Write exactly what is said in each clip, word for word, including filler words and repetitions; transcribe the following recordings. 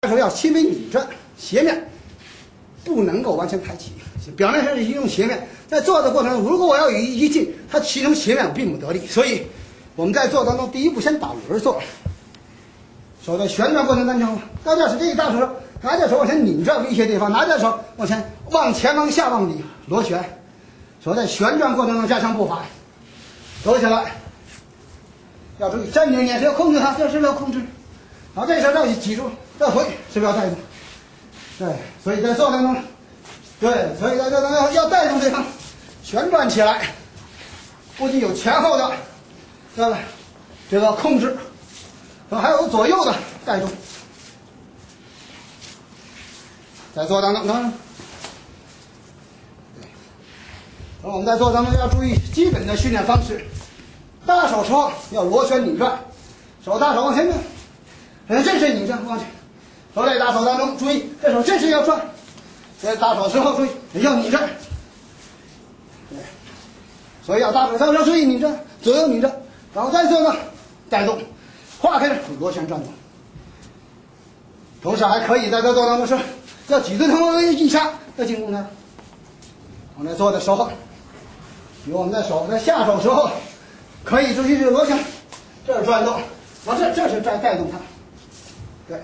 时候要轻微拧着斜面，不能够完全抬起。表面上是用斜面，在做的过程中，如果我要有一一劲，它其中斜面我并不得力。所以我们在做当中，第一步先打轮做。手在旋转过程当中，高架手这一大手，拿架手往前拧着一些地方，拿架手往前往前往下往里螺旋。手在旋转过程中加强步伐，走起来要注意站定也是要控制它，这是要控制。然后这时候要记住，这回是不是要带动？对，所以在做当中，对，所以在这当中要带动对方旋转起来，不仅有前后的这个这个控制，还有左右的带动。在做当中，嗯，对，我们在做当中要注意基本的训练方式。大手时候要螺旋拧转，手大手往前转，嗯，这是拧转往前。手在打手当中，注意这手这是要转，在打手之后注意要拧转。对，所以要打手当中注意拧转，左右拧转，然后再做呢带动，划开螺旋转动。同时还可以在这做当中是要举着头一下要进攻它。我们在做的时候，比如我们在手在下手时候，可以注意这个螺旋，这是转动，往这这是在带动它。对。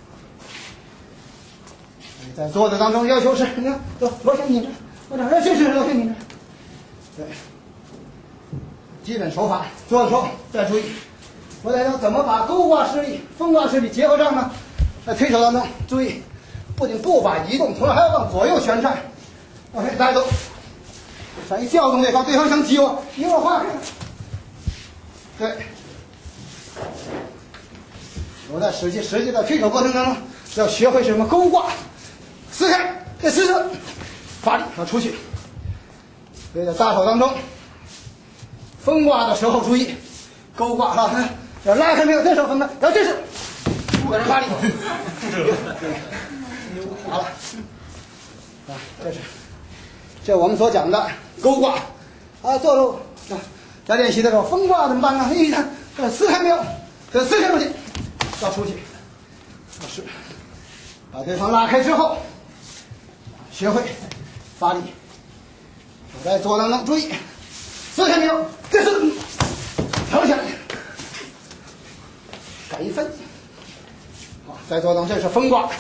在做的当中要求是，你看，走螺旋拧着，我这这是螺旋拧着。对，基本手法做的时候再注意，我在要怎么把勾挂施力、风挂施力结合上呢？在推手当中注意，不仅步伐移动，同时还要往左右旋转，往前带动，这一调动对方，对方想挤我，一会儿划开。对，我在实际实际的推手过程当中要学会什么勾挂。撕开，再撕着，发力要出去。所以在大手当中，风挂的时候注意勾挂哈，看要拉开没有？这手分开，然后这是不给人发力，好了，啊，这是这我们所讲的勾挂啊，做了啊，在练习的时候风挂怎么办呢？一看这撕开没有？这撕开出去，要出去，要是把对方拉开之后。学会发力，手在做当中注意，撕开没有？这是调起来，改一分。好，在做当中这是风挂，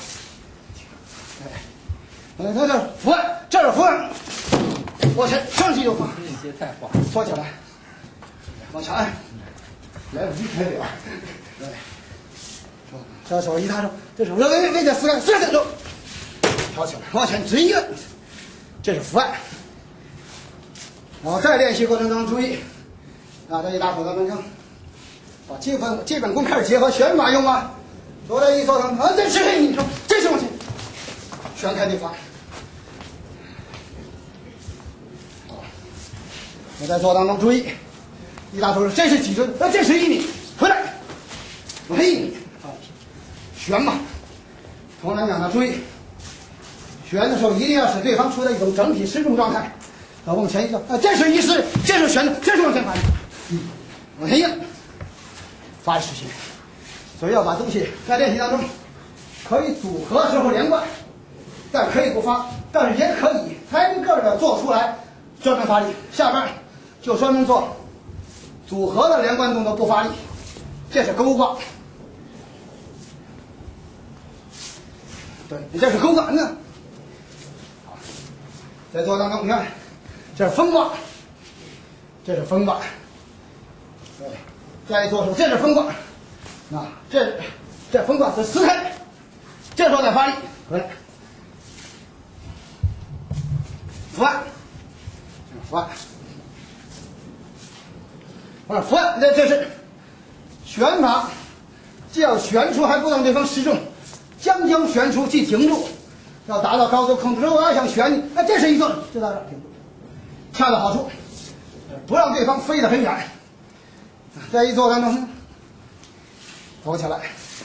对，这是扶腕，这是扶腕，往前上去就放， 这些太滑， 搓起来，往前按，来不及开表，对，这手一搭手，这手微微的撕开，撕开手。挑起来，往前直一个，这是伏案。然后在练习过程中注意，啊，这一打手当中，把基本基本功开始结合旋法用啊。左来一做上，啊，这是你说，这是往前旋开对方。我在做当中注意，一打手这是几针，啊，这是一米，回来，我一米啊，旋嘛。同来讲呢，注意。旋的时候一定要使对方处在一种整体失重状态，啊，往前一个，啊，这是一式，这是旋的，这是往前发力，嗯，往前一个，发力实现。所以要把东西在练习当中可以组合时候连贯，但可以不发，但是也可以单个的做出来专门发力。下边就专门做组合的连贯动作不发力，这是勾挂。对，这是勾挂呢。在做当中，你看，这是风挂，这是风挂，对，再做出这是风挂，啊，这这风挂是撕开，这时候再发力回来，伏案，伏案，啊，伏案，这这是旋法，既要旋出还不让对方失重，将将旋出即停住。要达到高度控制，如果要想旋你，哎，这是一个，就到这儿停住，恰到好处，不让对方飞得很远。在一做当中，走起来，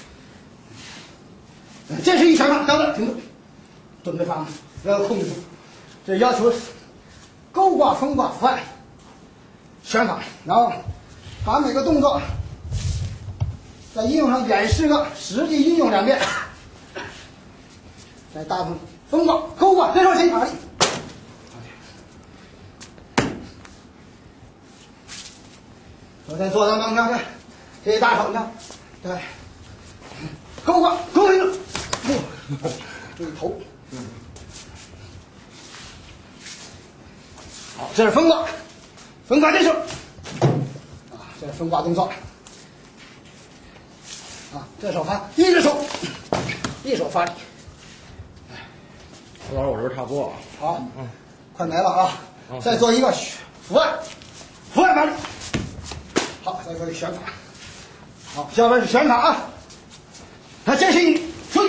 这是一旋法，到这儿停住，准备发，不要控制住。这要求勾挂、风挂、伏案、旋法，然后把每个动作在应用上演示个实际应用两遍。 再搭配风挂、钩挂，对手先发力。我在做当当当看，这一大手呢，对，钩挂钩回了，不，注意头。嗯。好，这是风挂，风挂这手。啊，这是风挂动作。啊，这手发，一只手，一手发力。 胡老师，我这差不多了。 好，嗯，快没了啊！嗯、再做一个俯卧，俯卧发力。好，再做一个旋法。好，下边是旋法啊。那这是一出。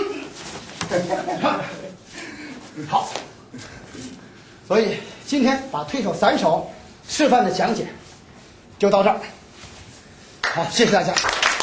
好。所以今天把推手散手示范的讲解就到这儿。好，谢谢大家。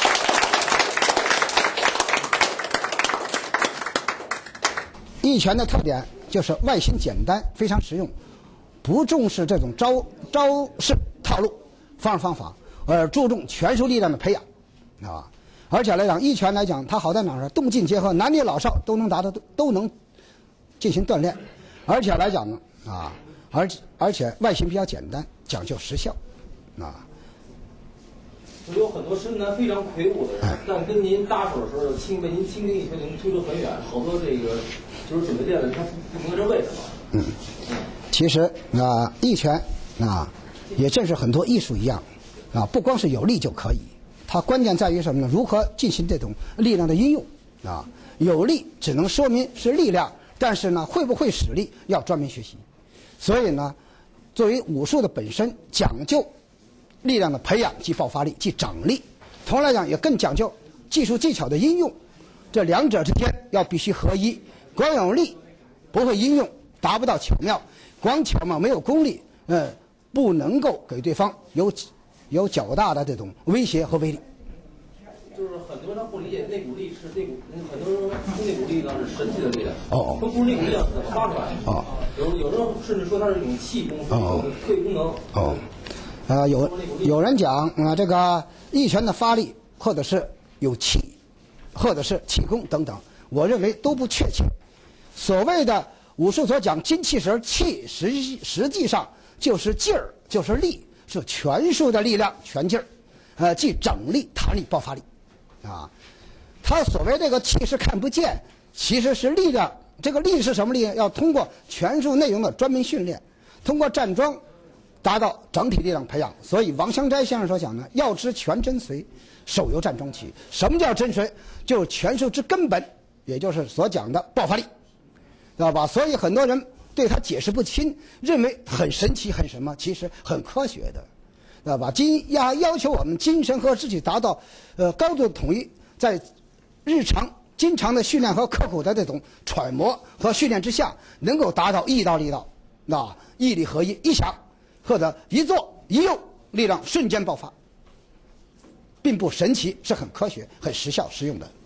一拳的特点就是外形简单，非常实用，不重视这种招招式套路方式方法，而注重拳术力量的培养，啊，而且来讲一拳来讲，它好在哪儿呢？动静结合，男女老少都能达到，都能进行锻炼，而且来讲呢，啊，而而且外形比较简单，讲究实效，啊。 有很多身材非常魁梧的人，但跟您搭手的时候，轻被您轻轻一拳就能推出很远。好多这个就是准备练的，他不不明白为什么。嗯， 其实啊，一拳啊，也正是很多艺术一样，啊，不光是有力就可以，它关键在于什么呢？如何进行这种力量的运用啊？有力只能说明是力量，但是呢，会不会使力要专门学习。所以呢，作为武术的本身讲究力量的培养及爆发力即掌力，同来讲也更讲究技术技巧的应用，这两者之间要必须合一。光有力不会应用，达不到巧妙；光巧妙没有功力，呃，不能够给对方有有较大的这种威胁和威力。 就是很多人他不理解内股力是内股，很多人说内股力量是神奇的力量。 哦， 它不是内股力量怎么发出来？ 哦， 有有人甚至说它是一种气功，哦，特异功能。 哦。啊、呃，有有人讲啊、呃，这个一拳的发力，或者是有气，或者是气功等等，我认为都不确切。所谓的武术所讲精气神气，实实际上就是劲儿，就是力，是拳术的力量，拳劲儿，呃，即整力、弹力、爆发力，啊，他所谓这个气是看不见，其实是力量。这个力是什么力？要通过拳术内容的专门训练，通过站桩。达到整体力量培养，所以王香斋先生所讲呢，要知拳真髓，手由站桩起。什么叫真髓？就是拳术之根本，也就是所讲的爆发力，知道吧？所以很多人对他解释不清，认为很神奇，很什么，其实很科学的，知道吧？今要要求我们精神和肢体达到呃高度的统一，在日常经常的训练和刻苦的这种揣摩和训练之下，能够达到一道力道，那毅力合一，一想。或者一做一用，力量瞬间爆发，并不神奇，是很科学、很实效、实用的。